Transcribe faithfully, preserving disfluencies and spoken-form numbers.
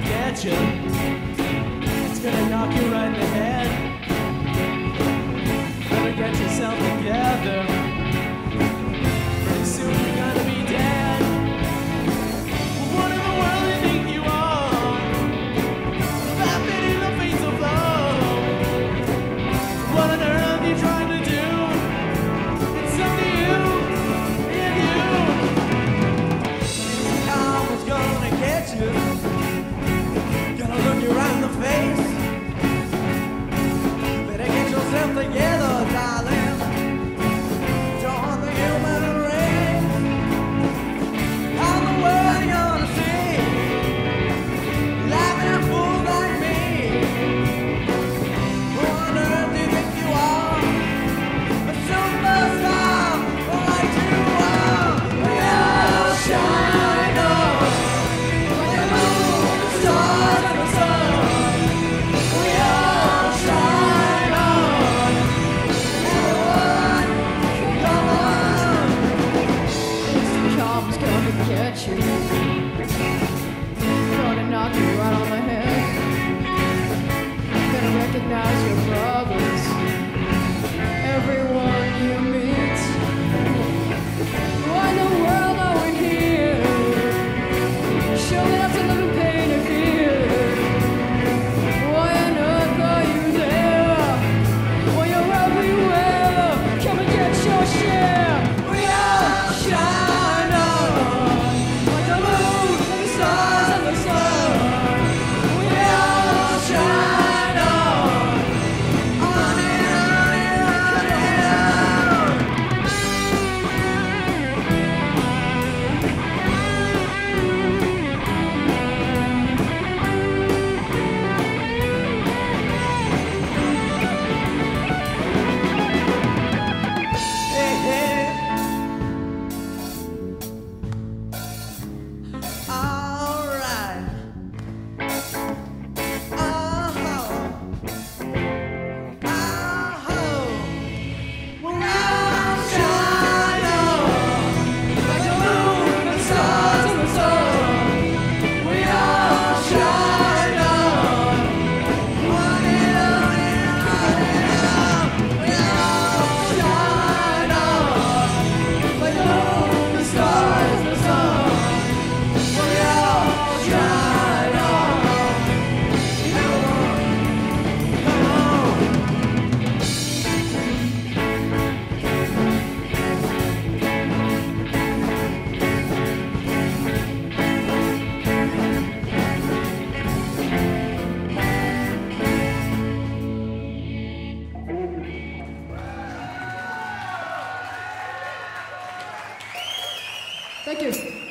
get you. It's gonna knock you right in the head. Better get yourself together. Pretty soon you're gonna be dead. What in the world do you think you are? Laughing in the face of love. What on earth are you trying to do? It's up to you and you. Karma's gonna get you. Gonna look you right in the face. Better get yourself together, darling. Join the human race. How the world you gonna see? Laughing at fools like me. Who on earth do you think you are? A superstar, like you are. We all shine on like the moon, the stars, and the sun. We all shine on. Everyone, come on. Karma's gonna get you. Gonna knock you right on the head. Gonna recognize your brothers. Everyone you meet. Why in the world are we here? Showing up to live in pain and fear. Why on earth are you there? Well, you're everywhere. Come and get your share. We all shine on like the moon, and the stars, and the sun. We all shine on, on and on and on and on. Hey, hey. All right. Oh, oh. We all shine on like the moon, the stars, and the sun. We all shine on, on and on and on and on. We all shine on like the moon, the stars, and the sun. We all shine on. Come on, come on. Thank you.